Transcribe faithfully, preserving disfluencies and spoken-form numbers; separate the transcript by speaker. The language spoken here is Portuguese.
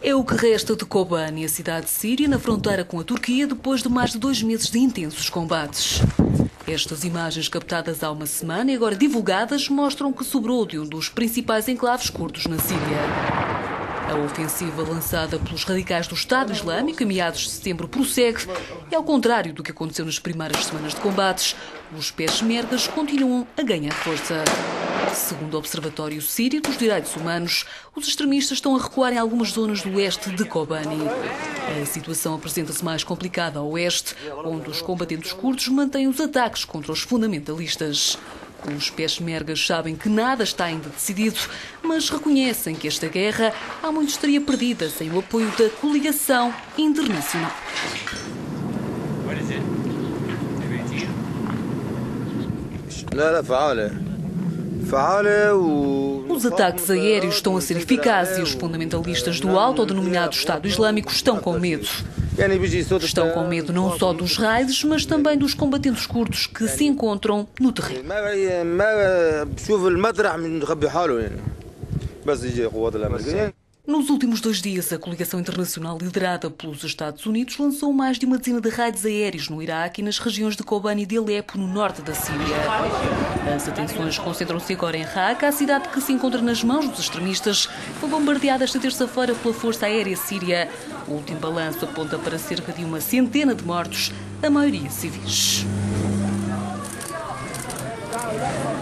Speaker 1: É o que resta de Kobani, a cidade síria na fronteira com a Turquia, depois de mais de dois meses de intensos combates. Estas imagens captadas há uma semana e agora divulgadas mostram que sobrou de um dos principais enclaves curdos na Síria. A ofensiva lançada pelos radicais do Estado Islâmico em meados de setembro prossegue e, ao contrário do que aconteceu nas primeiras semanas de combates, os peshmergas continuam a ganhar força. Segundo o Observatório Sírio dos Direitos Humanos, os extremistas estão a recuar em algumas zonas do oeste de Kobani. A situação apresenta-se mais complicada ao oeste, onde os combatentes curdos mantêm os ataques contra os fundamentalistas. Os peshmergas sabem que nada está ainda decidido, mas reconhecem que esta guerra há muito estaria perdida sem o apoio da coligação internacional. Os ataques aéreos estão a ser eficazes e os fundamentalistas do autodenominado Estado Islâmico estão com medo. Estão com medo não só dos raids, mas também dos combatentes curdos que se encontram no terreno. Nos últimos dois dias, a coligação internacional liderada pelos Estados Unidos lançou mais de uma dezena de raids aéreos no Iraque e nas regiões de Kobani e de Alepo, no norte da Síria. As atenções concentram-se agora em Raqqa, a cidade que se encontra nas mãos dos extremistas, foi bombardeada esta terça-feira pela Força Aérea Síria. O último balanço aponta para cerca de uma centena de mortos, a maioria civis.